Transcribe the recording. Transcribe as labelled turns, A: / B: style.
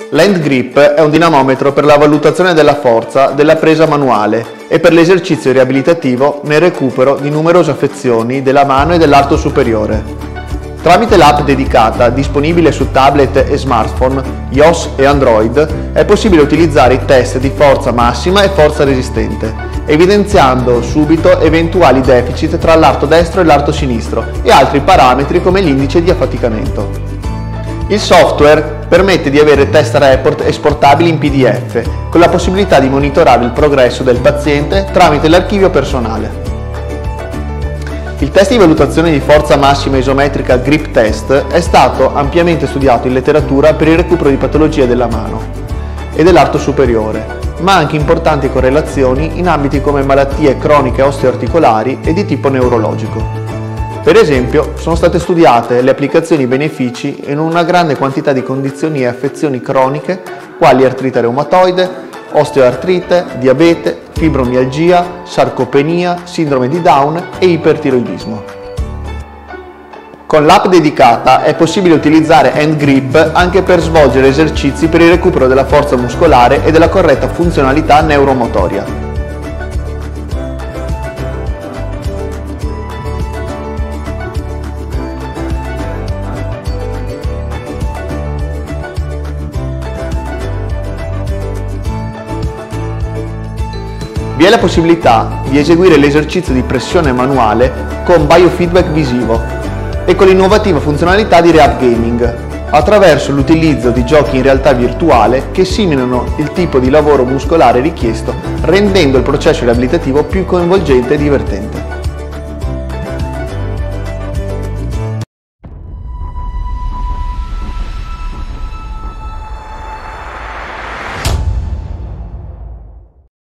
A: L'hand grip è un dinamometro per la valutazione della forza della presa manuale e per l'esercizio riabilitativo nel recupero di numerose affezioni della mano e dell'arto superiore. Tramite l'app dedicata disponibile su tablet e smartphone, iOS e Android, è possibile utilizzare i test di forza massima e forza resistente, evidenziando subito eventuali deficit tra l'arto destro e l'arto sinistro e altri parametri come l'indice di affaticamento. Il software permette di avere test report esportabili in PDF, con la possibilità di monitorare il progresso del paziente tramite l'archivio personale. Il test di valutazione di forza massima isometrica Grip Test è stato ampiamente studiato in letteratura per il recupero di patologie della mano e dell'arto superiore, ma anche importanti correlazioni in ambiti come malattie croniche osteoarticolari e di tipo neurologico. Per esempio, sono state studiate le applicazioni e i benefici in una grande quantità di condizioni e affezioni croniche quali artrite reumatoide, osteoartrite, diabete, fibromialgia, sarcopenia, sindrome di Down e ipertiroidismo. Con l'app dedicata è possibile utilizzare hand grip anche per svolgere esercizi per il recupero della forza muscolare e della corretta funzionalità neuromotoria. Vi è la possibilità di eseguire l'esercizio di pressione manuale con biofeedback visivo e con l'innovativa funzionalità di Rehab Gaming, attraverso l'utilizzo di giochi in realtà virtuale che simulano il tipo di lavoro muscolare richiesto, rendendo il processo riabilitativo più coinvolgente e divertente.